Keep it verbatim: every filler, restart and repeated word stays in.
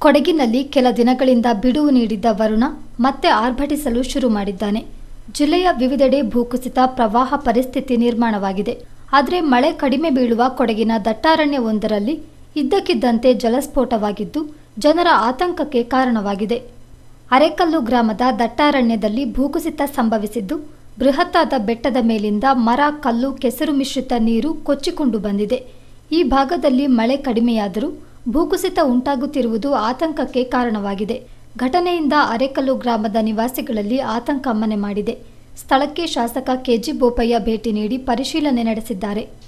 ಕೊಡಗಿನಲ್ಲಿ ಕೆಲ ದಿನಗಳಿಂದ ಬಿಡುವು ನೀಡಿದ್ದ ವರುಣ ಮತ್ತೆ ಆರ್ಭಟಿಸಲು ಶುರು ಮಾಡಿದ್ದಾನೆ. ಜಿಲ್ಲೆಯ ವಿವಿಧೆಡೆ ಭೂಕುಸಿತ, ಪ್ರವಾಹ ಪರಿಸ್ಥಿತಿ ನಿರ್ಮಾಣವಾಗಿದೆ. ಆದರೆ ಮಳೆ ಕಡಿಮೆ ಬೀಳುವ ಕೊಡಗಿನ ದಟ್ಟಾರಣ್ಯವೊಂದರಲ್ಲಿ ಇದ್ದಕ್ಕಿದ್ದಂತೆ ಜಲಸ್ಫೋಟವಾಗಿದ್ದು ಜನರ ಆತಂಕಕ್ಕೆ ಕಾರಣವಾಗಿದೆ. ಅರೆಕಲ್ಲು ಗ್ರಾಮದ ದಟ್ಟಾರಣ್ಯದಲ್ಲಿ ಭೂಕುಸಿತ ಸಂಭವಿಸಿದ್ದು, ಬೃಹತ್ತಾದ ಬೆಟ್ಟದ ಮೇಲಿಂದ ಮರ, ಕಲ್ಲು, ಕೆಸರು ಮಿಶ್ರಿತ ನೀರು ಕೊಚ್ಚಿಕೊಂಡು ಬಂದಿದೆ. ಈ ಭಾಗದಲ್ಲಿ ಮಳೆ ಕಡಿಮೆಯಾದರೂ ಭೂಕುಸಿತ ಉಂಟಾಗುತ್ತಿರುವುದು ಆತಂಕಕ್ಕೆ ಕಾರಣವಾಗಿದೆ. ಘಟನೆಯಿಂದ ಅರೆಕಲ್ಲು ಗ್ರಾಮದ ನಿವಾಸಿಗಳಲ್ಲಿ ಆತಂಕ ಮನೆ ಮಾಡಿದೆ. ಸ್ಥಳಕ್ಕೆ ಶಾಸಕ ಕೆಜಿ ಬೋಪಯ್ಯ ಭೇಟಿ ನೀಡಿ ಪರಿಶೀಲನೆ ನಡೆಸಿದ್ದಾರೆ.